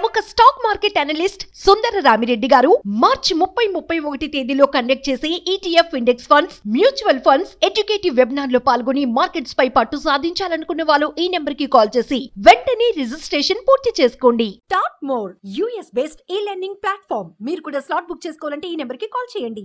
ప్రముఖ stock market analyst Sundara Ramireddy గారు మార్చి 30-31 తేదీలో కండక్ట్ చేసే ETF index funds, mutual funds, educative webinar లో పాల్గొని మార్కెట్స్ పై పట్టు సాధించాలనుకున్న వాళ్ళు ఈ నెంబర్ కి కాల్ చేసి వెంటనే రిజిస్ట్రేషన్ పూర్తి చేసుకోండి. Top more US based learning platform. మీరు కూడా స్లాట్ బుక్ చేసుకోవాలంటే ఈ నెంబర్ కి కాల్ చేయండి.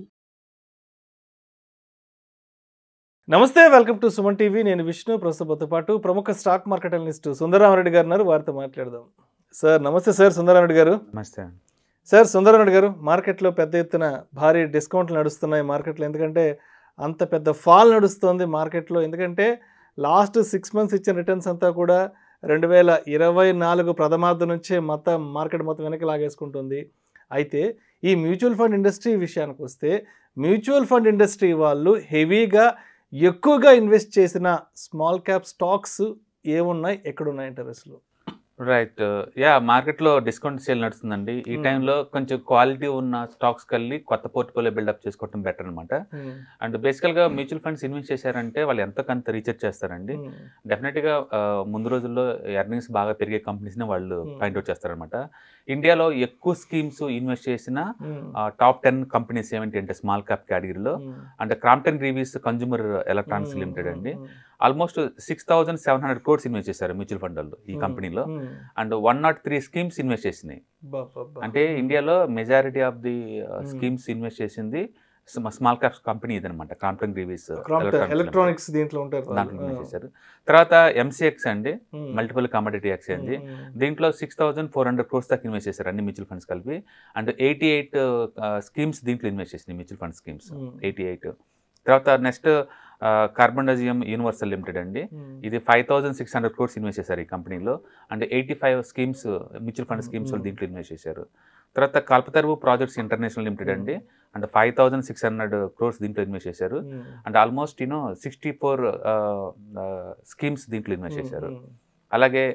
నమస్తే, వెల్కమ్ టు సుమన్ టీవీ. నేను విష్ణు. ప్రస్తుతంతో పాటు ప్రముఖ స్టాక్ మార్కెట్ అనలిస్ట్ సుందరరామరెడ్డి గారు ఉన్నారు. వారితో మాట్లాడదాం. సార్ నమస్తే. సార్ సుందరరామరెడ్డి గారు నమస్తే. సార్ సుందరరామరెడ్డి గారు, మార్కెట్లో పెద్ద ఎత్తున భారీ డిస్కౌంట్లు నడుస్తున్నాయి మార్కెట్లో. ఎందుకంటే అంత పెద్ద ఫాల్ నడుస్తుంది మార్కెట్లో. ఎందుకంటే లాస్ట్ 6 months ఇచ్చిన రిటర్న్స్ అంతా కూడా 2024 ప్రథమార్థం నుంచే మొత్తం మార్కెట్ మొత్తం వెనక్కి లాగేసుకుంటుంది. అయితే ఈ మ్యూచువల్ ఫండ్ ఇండస్ట్రీ విషయానికి వస్తే, మ్యూచువల్ ఫండ్ ఇండస్ట్రీ వాళ్ళు హెవీగా ఎక్కువగా ఇన్వెస్ట్ చేసిన స్మాల్ క్యాప్ స్టాక్స్ ఏమున్నాయి, ఎక్కడున్నాయి ఇంటర్వ్యూస్లో? రైట్. మార్కెట్లో డిస్కౌంట్ సేల్ నడుస్తుందండి. ఈ టైంలో కొంచెం క్వాలిటీ ఉన్న స్టాక్స్ కలిగి కొత్త పోర్ట్ఫోలియో బిల్డప్ చేసుకోవడం బెటర్ అనమాట. అండ్ బేసికల్గా మ్యూచువల్ ఫండ్స్ ఇన్వెస్ట్ చేశారంటే వాళ్ళు ఎంతకంత రీసెర్చ్ చేస్తారండి. డెఫినెట్గా ముందు రోజుల్లో ఎర్నింగ్స్ బాగా పెరిగే కంపెనీస్ని వాళ్ళు పాయింట్అవుట్ చేస్తారనమాట. ఇండియాలో ఎక్కువ స్కీమ్స్ ఇన్వెస్ట్ చేసిన టాప్ 10 కంపెనీస్ ఏమిటి అంటే స్మాల్ క్యాప్ కేటగిరీలో అంటే Crompton Greaves Consumer Electronics Limited అండి. ఆల్మోస్ట్ 6,700 crores ఇన్వెస్ట్ చేశారు మ్యూచువల్ ఫండ్ వాళ్ళు ఈ కంపెనీలో. అండ్ 103 స్కీమ్స్ ఇన్వెస్ట్ చేసినాయి. అంటే ఇండియాలో majority of the schemes invest చేసింది స్మాల్ క్యాప్ కంపెనీ ఇదనమాట. క్రాంప్టన్ గ్రీవీస్ ఎలక్ట్రానిక్స్ దాంట్లో ఇన్వెస్ట్ చేశారు. తర్వాత MCX అండి, మల్టిపుల్ కమోడిటీ ఎక్స్చేంజ్. దీంట్లో 6,400 crores దాకా ఇన్వెస్ట్ చేశారు అన్ని మ్యూచువల్ ఫండ్స్ కలిపి. అండ్ 88 స్కీమ్స్ దీంట్లో ఇన్వెస్ట్ చేసినాయి మ్యూచువల్ ఫండ్ స్కీమ్స్ 88. తర్వాత నెక్స్ట్ కార్బన్డజియం యూనివర్సల్ లిమిటెడ్ అండి. ఇది 5,600 crores ఇన్వెస్ట్ చేశారు ఈ కంపెనీలో. And 85 schemes mutual fund schemes దీంట్లో ఇన్వెస్ట్ చేశారు. తర్వాత కల్పతరువు ప్రాజెక్ట్స్ ఇంటర్నేషనల్ లిమిటెడ్ అండి. అండ్ 5,600 crores దీంట్లో ఇన్వెస్ట్ చేశారు. అండ్ ఆల్మోస్ట్ 64 స్కీమ్స్ దీంట్లో ఇన్వెస్ట్ చేశారు. అలాగే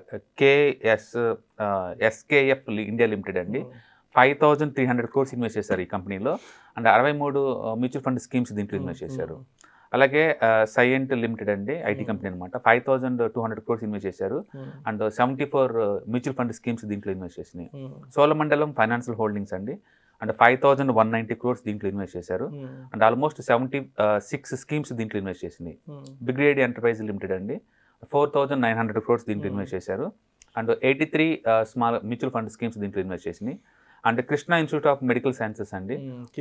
SKF ఇండియా లిమిటెడ్ అండి, 5,300 crores ఇన్వెస్ట్ చేశారు ఈ కంపెనీలో. అండ్ 63 మ్యూచువల్ ఫండ్ స్కీమ్స్ దీంట్లో ఇన్వెస్ట్ చేశారు. అలాగే సైయెంట్ లిమిటెడ్ అండి, IT కంపెనీ అనమాట, 5,200 crores ఇన్వెస్ట్ చేశారు. అండ్ 74 మ్యూచువల్ ఫండ్ స్కీమ్స్ దీంట్లో ఇన్వెస్ట్ చేసినాయి. సోళమండలం ఫైనాన్షియల్ హోల్డింగ్స్ అండి, అండ్ 5,190 crores దీంట్లో ఇన్వెస్ట్ చేశారు. అండ్ ఆల్మోస్ట్ 76 స్కీమ్స్ దీంట్లో ఇన్వెస్ట్ చేసినాయి. బిగ్రేడ్ ఎంటర్ప్రైజ్ లిమిటెడ్ అండి, 4,900 crores దీంట్లో ఇన్వెస్ట్ చేశారు. And 83 small mutual fund schemes దీంట్లో ఇన్వెస్ట్ చేసినాయి. And Krishna Institute of Medical Sciences అండి,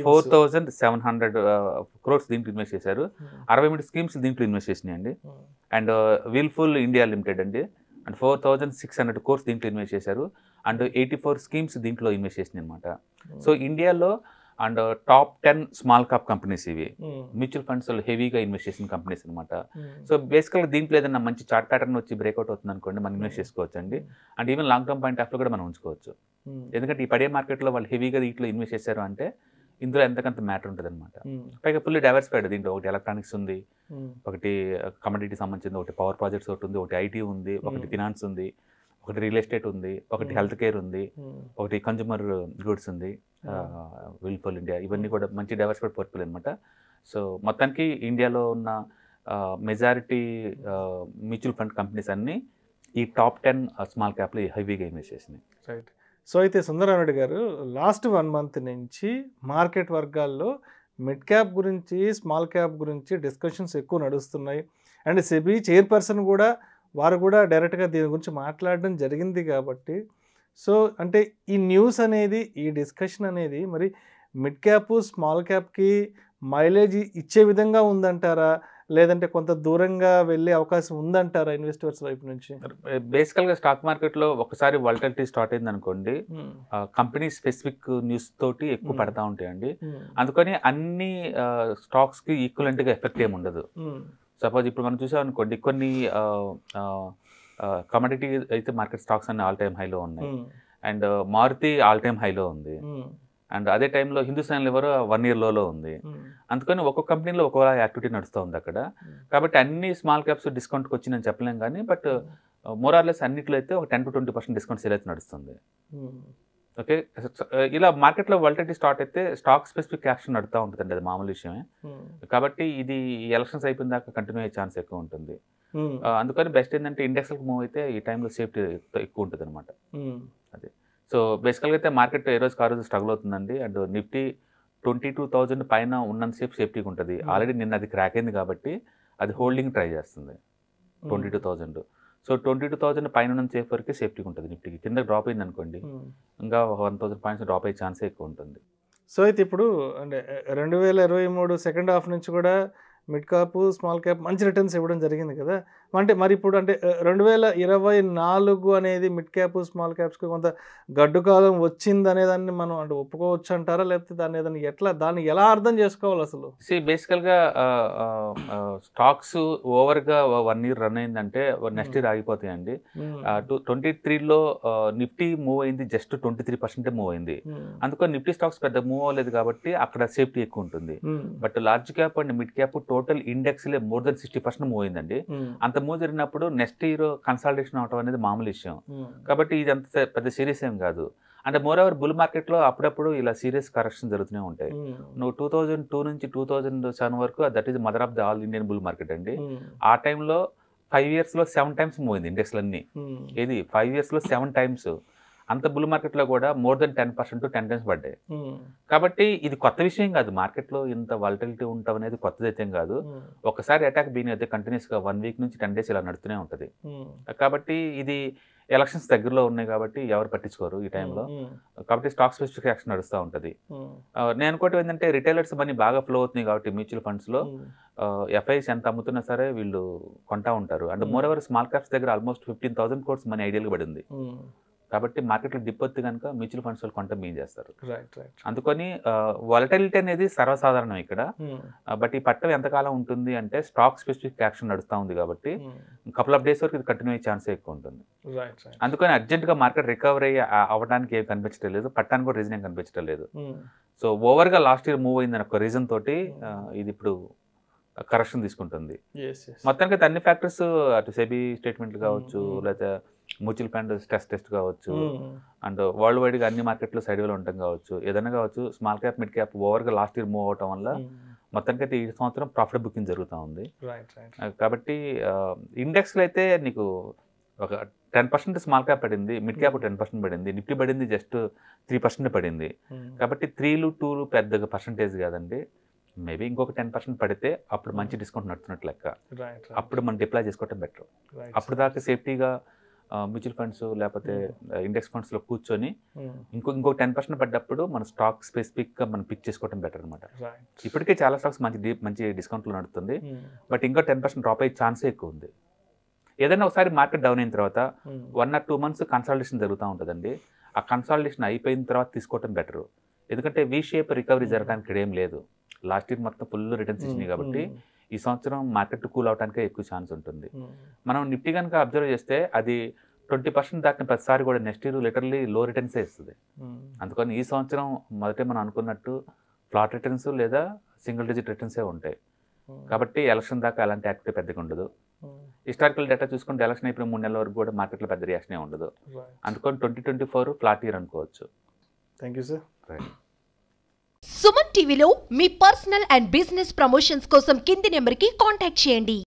4,700 crores దీంట్లో ఇన్వెస్ట్ చేశారు. 63 స్కీమ్స్ దీంట్లో ఇన్వెస్ట్ చేసినాయి అండి. అండ్ విల్ఫుల్ ఇండియా లిమిటెడ్ అండి, అండ్ 4,600 crores దీంట్లో ఇన్వెస్ట్ చేశారు. అండ్ 84 స్కీమ్స్ దీంట్లో ఇన్వెస్ట్ చేసినాయి అనమాట. సో ఇండియాలో and top 10 small cap companies ఇవి మ్యూచువల్ ఫండ్స్ హెవీగా ఇన్వెస్ట్ చేసిన కంపెనీస్ అనమాట. సో బేసికల్గా దీంట్లో ఏదైనా మంచి చార్ట్ ప్యాటర్న్ వచ్చి బ్రేక్అవుట్ అవుతుంది అనుకోండి, మనం ఇన్వెస్ట్ చేసుకోవచ్చు అండి. And even long term point of లో కూడా మనం ఉంచుకోవచ్చు. ఎందుకంటే ఈ పడే మార్కెట్లో వాళ్ళు హెవీగా వీటిలో ఇన్వెస్ట్ చేశారు అంటే ఇందులో ఎంతకంత మ్యాటర్ ఉంటుంది అనమాట. పైగా ఫుల్లీ డైవర్సిఫైడ్. దీంట్లో ఒకటి ఎలక్ట్రానిక్స్ ఉంది, ఒకటి కమోడిటీ సంబంధించింది, ఒకటి పవర్ ప్రాజెక్ట్స్ ఒకటి ఉంది, ఒకటి IT ఉంది, ఒకటి ఫినాన్స్ ఉంది, ఒకటి రియల్ ఎస్టేట్ ఉంది, ఒకటి హెల్త్ కేర్ ఉంది, ఒకటి కన్జ్యూమర్ గూడ్స్ ఉంది, విల్ఫుల్ ఇండియా. ఇవన్నీ కూడా మంచి డైవర్సిఫైడ్ పోర్ట్ఫోలియో అనమాట. సో మొత్తానికి ఇండియాలో ఉన్న మెజారిటీ మ్యూచువల్ ఫండ్ కంపెనీస్ అన్నీ ఈ టాప్ 10 స్మాల్ క్యాప్లో హెవీగా ఇన్వెస్ట్ చేసినాయి. రైట్. సో అయితే సుందరరామరెడ్డి గారు, లాస్ట్ 1 month నుంచి మార్కెట్ వర్గాల్లో మిడ్ క్యాప్ గురించి, స్మాల్ క్యాప్ గురించి డిస్కషన్స్ ఎక్కువ నడుస్తున్నాయి. అండ్ సెబీ చైర్పర్సన్ కూడా వారు కూడా డైరెక్ట్గా దీని గురించి మాట్లాడడం జరిగింది. కాబట్టి సో అంటే ఈ న్యూస్ అనేది, ఈ డిస్కషన్ అనేది మరి మిడ్ క్యాప్ స్మాల్ క్యాప్కి మైలేజ్ ఇచ్చే విధంగా ఉందంటారా, లేదంటే కొంత దూరంగా వెళ్ళే అవకాశం ఉందంటారా ఇన్వెస్టర్స్ వైపు నుంచి? బేసికల్గా స్టాక్ మార్కెట్లో ఒకసారి వాలటిలిటీ స్టార్ట్ అయింది అనుకోండి, కంపెనీ స్పెసిఫిక్ న్యూస్ తోటి ఎక్కువ పడతా ఉంటాయండి. అందుకని అన్ని స్టాక్స్కి ఈక్వలెంట్గా ఎఫెక్ట్ ఏమి ఉండదు. సపోజ్ ఇప్పుడు మనం చూసాం అనుకోండి, కొన్ని కమోడిటీ అయితే మార్కెట్ స్టాక్స్ అన్ని ఆల్ టైమ్ హైలో ఉన్నాయి. అండ్ మారుతి ఆల్ టైమ్ హైలో ఉంది. అండ్ అదే టైంలో హిందుస్థాన్ లివర్ 1 year లోలో ఉంది. అందుకని ఒక్కొక్క కంపెనీలో ఒక్కొక్క యాక్టివిటీ నడుస్తూ ఉంది అక్కడ. కాబట్టి అన్ని స్మాల్ క్యాప్స్ డిస్కౌంట్కి వచ్చిందని చెప్పలేం కానీ, బట్ మోరార్లెస్ అన్నిట్లో అయితే ఒక 10 to 20% డిస్కౌంట్ సేల్ అయితే నడుస్తుంది. ఓకే, ఇలా మార్కెట్లో వాలటిలిటీ స్టార్ట్ అయితే స్టాక్ స్పెసిఫిక్ యాక్షన్ నడుతూ ఉంటుందండి, అది మామూలు విషయమే. కాబట్టి ఇది ఎలక్షన్స్ అయిపోయిన దాకా కంటిన్యూ అయ్యే ఛాన్స్ ఎక్కువ ఉంటుంది. అందుకని బెస్ట్ ఏంటంటే ఇండెక్స్లకు మూవ్ అయితే ఈ టైంలో సేఫ్టీ ఎక్కువ ఉంటుంది అనమాట. అదే సో బేసికల్గా అయితే మార్కెట్ ఏ రోజుకి ఆ రోజు స్ట్రగుల్ అవుతుందండి. అండ్ నిఫ్టీ 22,000 పైన ఉన్నంతసేపు సేఫ్టీగా ఉంటుంది. ఆల్రెడీ నిన్న అది క్రాక్ అయింది కాబట్టి అది హోల్డింగ్ ట్రై చేస్తుంది 22,000. సో 22,000 పైన ఉన్నంతసేపు వరకే సేఫ్టీగా ఉంటుంది. నిఫ్టీకి కింద డ్రాప్ అయింది అనుకోండి, ఇంకా 1,000 పాయింట్స్ డ్రాప్ అయ్యే ఛాన్సే ఎక్కువ ఉంటుంది. సో అయితే ఇప్పుడు అంటే 2023 సెకండ్ హాఫ్ నుంచి కూడా మిడ్ క్యాప్ స్మాల్ క్యాప్ మంచి రిటర్న్స్ ఇవ్వడం జరిగింది కదా. అంటే మరి ఇప్పుడు అంటే 2024 అనేది మిడ్ క్యాప్ స్మాల్ క్యాప్స్కి కొంత గడ్డు కాలం వచ్చింది అనేదాన్ని మనం అంటే ఒప్పుకోవచ్చు అంటారా, లేకపోతే దాన్ని ఎలా అర్థం చేసుకోవాలి అసలు? బేసికల్గా స్టాక్స్ ఓవర్గా 1 year రన్ అయిందంటే నెక్స్ట్ ఇయర్ ఆగిపోతాయండి. 23లో నిఫ్టీ మూవ్ అయింది జస్ట్ 23% మూవ్ అయింది. అందుకని నిఫ్టీ స్టాక్స్ పెద్ద మూవ్ అవ్వలేదు కాబట్టి అక్కడ సేఫ్టీ ఎక్కువ ఉంటుంది. But large cap and mid cap total ఇండెక్స్లే మోర్ దెన్ 60% మూవ్ అయిందండి. అంత మూవ్ జరిగినప్పుడు నెక్స్ట్ ఇయర్ కన్సాలిడేషన్ అవడం అనేది మామూలు విషయం. కాబట్టి ఇది అంత పెద్ద సీరియస్ ఏం కాదు. అంటే మోర్ ఓవర్ బుల్ మార్కెట్లో అప్పుడప్పుడు ఇలా సీరియస్ కరెక్షన్ జరుగుతూనే ఉంటాయి. నువ్వు 2002 నుంచి 2007 వరకు that is mother of the all Indian bull market అండి. ఆ టైంలో 5 yearsలో 7 times మూవ్ అయింది ఇండెక్స్లన్నీ. ఏది 5 yearsలో 7 times. అంత బుల్ మార్కెట్లో కూడా మోర్ దెన్ 10% 10 times పడ్డాయి. కాబట్టి ఇది కొత్త విషయం కాదు. మార్కెట్లో ఇంత వాలటిలిటీ ఉండటం అనేది కొత్తదైతే కాదు. ఒకసారి అటాక్ బీన్ అయితే కంటిన్యూస్గా 1 week నుంచి 10 days ఇలా నడుతూనే ఉంటుంది. కాబట్టి ఇది ఎలక్షన్స్ దగ్గరలో ఉన్నాయి కాబట్టి ఎవరు పట్టించుకోరు ఈ టైంలో. కాబట్టి స్టాక్ స్పెసిఫిక్ యాక్షన్ నడుస్తూ ఉంటుంది. నేను అనుకోవటం ఏంటంటే రిటైలర్స్ మనీ బాగా ఫ్లో అవుతుంది కాబట్టి మ్యూచువల్ ఫండ్స్లో ఎఫ్ఐస్ ఎంత అమ్ముతున్నా సరే వీళ్ళు కొంటా ఉంటారు. And moreover small caps దగ్గర ఆల్మోస్ట్ 15,000 crores మనీ ఐడియల్గా పడింది. కాబట్టి మార్కెట్లో డిప్ వస్తే కనుక మ్యూచువల్ ఫండ్స్ వాళ్ళు కొంట మెయిన్ చేస్తారు. అందుకని వాలటిలిటీ అనేది సర్వసాధారణం ఇక్కడ. బట్ ఈ పట్టం ఎంతకాలం ఉంటుంది అంటే స్టాక్ స్పెసిఫిక్ యాక్షన్ నడుస్తూ ఉంది కాబట్టి కపుల్ ఆఫ్ డేస్ వరకు ఇది కంటిన్యూ అయ్యే ఛాన్సే ఎక్కువ ఉంటుంది. అందుకని అర్జెంట్గా మార్కెట్ రికవరీ అవ్వడానికి ఏం కనిపించడం లేదు, పట్టానికి కూడా రీజన్ ఏం కనిపించడం లేదు. సో ఓవర్గా లాస్ట్ ఇయర్ మూవ్ అయిందని ఒక రీజన్ తోటి ఇది ఇప్పుడు కరెక్షన్ తీసుకుంటుంది. మొత్తానికి అన్ని ఫ్యాక్టర్స్ అటు సెబీ స్టేట్మెంట్లు కావచ్చు, లేకపోతే మ్యూచువల్ ఫండ్ స్ట్రెస్ టెస్ట్ కావచ్చు, అండ్ వరల్డ్ వైడ్గా అన్ని మార్కెట్లో సైడ్ వేలో ఉండటం కావచ్చు, ఏదైనా కావచ్చు, స్మాల్ క్యాప్ మిడ్ క్యాప్ ఓవర్గా లాస్ట్ ఇయర్ మూవ్ అవటం వల్ల మొత్తానికైతే ఈ సంవత్సరం ప్రాఫిట్ బుకింగ్ జరుగుతూ ఉంది. కాబట్టి ఇండెక్స్లో అయితే నీకు ఒక 10% స్మాల్ క్యాప్ పడింది, మిడ్ క్యాప్ 10% పడింది, నిఫ్టీ పడింది జస్ట్ 3% పడింది. కాబట్టి 3, 2 పెద్దగా పర్సంటేజ్ కాదండి. మేబీ ఇంకొక 10% పడితే అప్పుడు మంచి డిస్కౌంట్ నడుతున్నట్టు లెక్క. అప్పుడు మనం డిప్లాయ్ చేసుకోవటం బెటర్. అప్పుడు దాకా సేఫ్టీగా మ్యూచువల్ ఫండ్స్ లేకపోతే ఇండెక్స్ ఫండ్స్లో కూర్చొని ఇంకో 10% పడ్డప్పుడు మన స్టాక్ స్పెసిఫిక్గా మనం పిక్ చేసుకోవడం బెటర్ అనమాట. ఇప్పటికే చాలా స్టాక్స్ మంచి డిస్కౌంట్లో నడుస్తుంది. బట్ ఇంకో 10% డ్రాప్ అయ్యే ఛాన్సే ఎక్కువ ఉంది. ఏదైనా ఒకసారి మార్కెట్ డౌన్ అయిన తర్వాత 1 or 2 months కన్సాలిడేషన్ జరుగుతూ ఉంటుందండి. ఆ కన్సాలిడేషన్ అయిపోయిన తర్వాత తీసుకోవటం బెటరు. ఎందుకంటే వీ షేప్ రికవరీ జరగడానికి ఇక్కడ ఏం లేదు. లాస్ట్ ఇయర్ మొత్తం ఫుల్ రిటర్న్స్ ఇచ్చినాయి కాబట్టి ఈ సంవత్సరం మార్కెట్ కూల్ అవడానికే ఎక్కువ ఛాన్స్ ఉంటుంది. మనం నిఫ్టీ కనుక అబ్జర్వ్ చేస్తే అది 20% దాటిన ప్రతిసారి కూడా నెక్స్ట్ ఇయర్ లిటరల్లీ లో రిటర్న్సే ఇస్తుంది. అందుకని ఈ సంవత్సరం మొదటే మనం అనుకున్నట్టు ఫ్లాట్ రిటర్న్స్ లేదా సింగిల్ డిజిట్ రిటర్న్సే ఉంటాయి. కాబట్టి ఎలక్షన్ దాకా అలాంటి యాక్టివిటీ పెద్దగా ఉండదు. హిస్టారికల్ డేటా చూసుకుంటే ఎలక్షన్ అయిపోయిన 3 నెలల వరకు కూడా మార్కెట్లో పెద్ద రియాక్షనే ఉండదు. అందుకని 2024 ఫ్లాట్ ఇయర్ అనుకోవచ్చు. Thank you sir. సుమన్ టీవీలో మీ పర్సనల్ అండ్ బిజినెస్ ప్రమోషన్స్ కోసం కింది నెంబర్కి కాంటాక్ట్ చేయండి.